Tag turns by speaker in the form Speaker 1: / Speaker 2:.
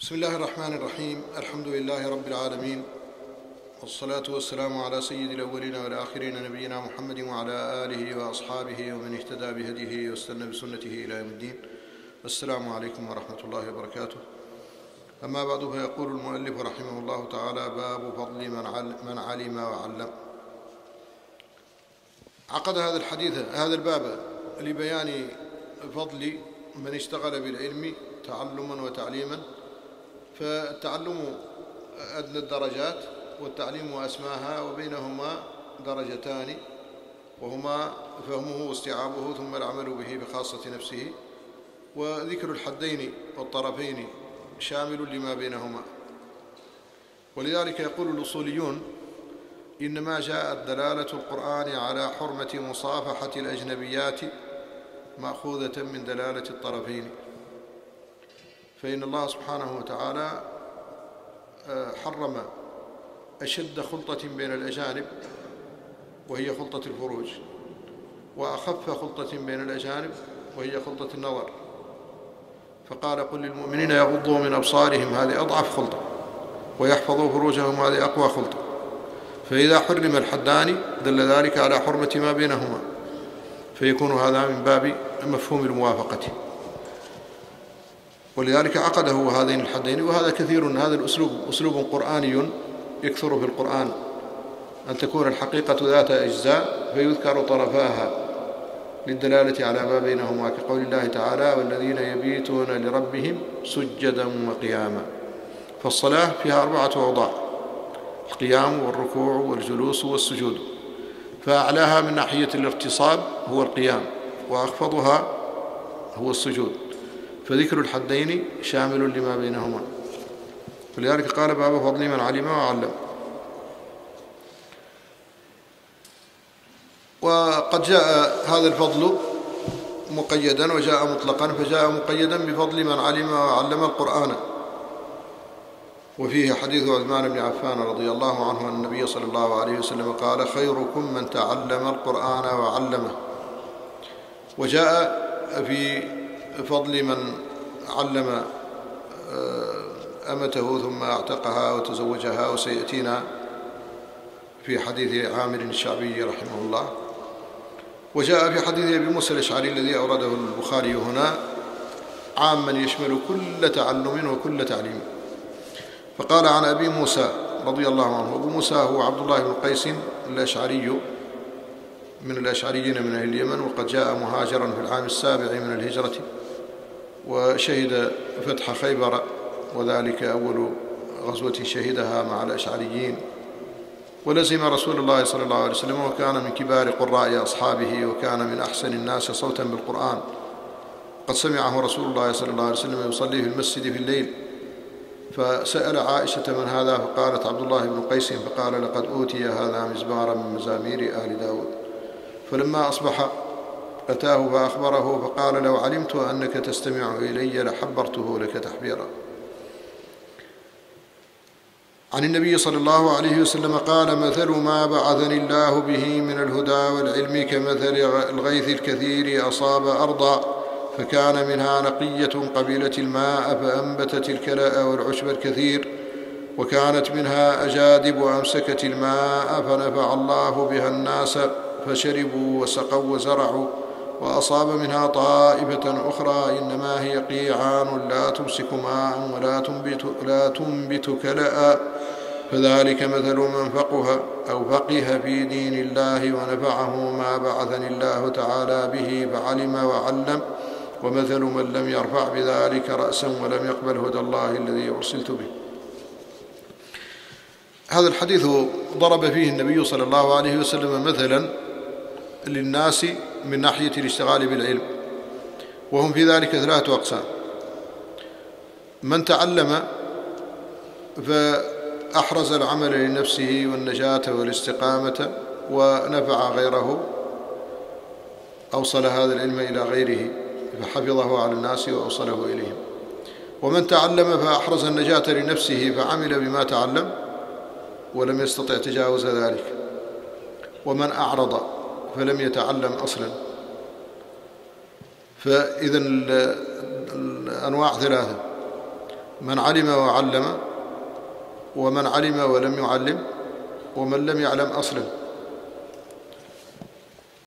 Speaker 1: بسم الله الرحمن الرحيم. الحمد لله رب العالمين، والصلاة والسلام على سيد الأولين والآخرين نبينا محمد وعلى آله وأصحابه ومن اهتدى بهديه واستنى بسنته إلى يوم الدين. السلام عليكم ورحمة الله وبركاته. أما بعد، فيقول المؤلف رحمه الله تعالى: باب فضل من علم وعلم. عقد هذا الباب لبيان فضل من اشتغل بالعلم تعلما وتعليما. فالتعلم أدنى الدرجات، والتعليم أسماها، وبينهما درجتان، وهما فهمه واستيعابه ثم العمل به بخاصة نفسه. وذكر الحدين والطرفين شامل لما بينهما. ولذلك يقول الأصوليون: إنما جاءت دلالة القرآن على حرمة مصافحة الأجنبيات مأخوذة من دلالة الطرفين، فإن الله سبحانه وتعالى حرم أشد خلطة بين الأجانب وهي خلطة الفروج، وأخف خلطة بين الأجانب وهي خلطة النظر، فقال: قل للمؤمنين يغضوا من أبصارهم، هذه أضعف خلطة، ويحفظوا فروجهم، هذه أقوى خلطة. فإذا حرم الحدان دل ذلك على حرمة ما بينهما، فيكون هذا من باب مفهوم الموافقة. ولذلك عقده هذين الحدين. وهذا كثير، هذا الأسلوب أسلوب قرآني يكثر في القرآن، أن تكون الحقيقة ذات أجزاء فيذكر طرفاها للدلالة على ما بينهما، كقول الله تعالى: والذين يبيتون لربهم سجدا وقياما. فالصلاة فيها 4 أوضاع: القيام والركوع والجلوس والسجود، فأعلاها من ناحية الاغتصاب هو القيام، وأخفضها هو السجود، فذكر الحدين شامل لما بينهما. ولذلك قال: باب فضل من علم وعلم. وقد جاء هذا الفضل مقيدا وجاء مطلقا، فجاء مقيدا بفضل من علم وعلم القرآن. وفيه حديث عثمان بن عفان رضي الله عنه أن النبي صلى الله عليه وسلم قال: خيركم من تعلم القرآن وعلمه. وجاء في فضل من علم أمته ثم أعتقها وتزوجها، وسيأتينا في حديث عامر الشعبي رحمه الله. وجاء في حديث أبي موسى الأشعري الذي أورده البخاري هنا عاما يشمل كل تعلم وكل تعليم. فقال عن أبي موسى رضي الله عنه: أبو موسى هو عبد الله بن قيس الأشعري من الأشعريين من أهل اليمن، وقد جاء مهاجرا في العام 7 من الهجرة، وشهد فتح خيبر، وذلك أول غزوة شهدها مع الأشعريين. ولزم رسول الله صلى الله عليه وسلم، وكان من كبار قراء أصحابه، وكان من أحسن الناس صوتا بالقرآن. قد سمعه رسول الله صلى الله عليه وسلم يصلي في المسجد في الليل، فسأل عائشة: من هذا؟ فقالت: عبد الله بن قيس. فقال: لقد أوتي هذا مزمارا من مزامير آل داود. فلما أصبح أتاه فأخبره، فقال: لو علمت أنك تستمع إلي لحبرته لك تحبيرا. عن النبي صلى الله عليه وسلم قال: مثل ما بعثني الله به من الهدى والعلم كمثل الغيث الكثير أصاب أرضا فكان منها نقية قبلت الماء فأنبتت الكلأ والعشب الكثير، وكانت منها أجادب وأمسكت الماء فنفع الله بها الناس فشربوا وسقوا وزرعوا، وأصاب منها طائفة أخرى إنما هي قيعان لا تمسك ماء ولا تنبت كلأ، فذلك مثل من فقه في دين الله ونفعه ما بعثني الله تعالى به فعلم وعلم، ومثل من لم يرفع بذلك رأسا ولم يقبل هدى الله الذي أرسلت به. هذا الحديث ضرب فيه النبي صلى الله عليه وسلم مثلا للناس من ناحية الاشتغال بالعلم، وهم في ذلك 3 أقسام: من تعلم فأحرز العمل لنفسه والنجاة والاستقامة ونفع غيره، أوصل هذا العلم إلى غيره فحفظه على الناس وأوصله إليهم. ومن تعلم فأحرز النجاة لنفسه فعمل بما تعلم ولم يستطع تجاوز ذلك. ومن أعرض فلم يتعلم أصلا. فإذا الأنواع 3: من علم وعلم، ومن علم ولم يعلم، ومن لم يعلم أسلم.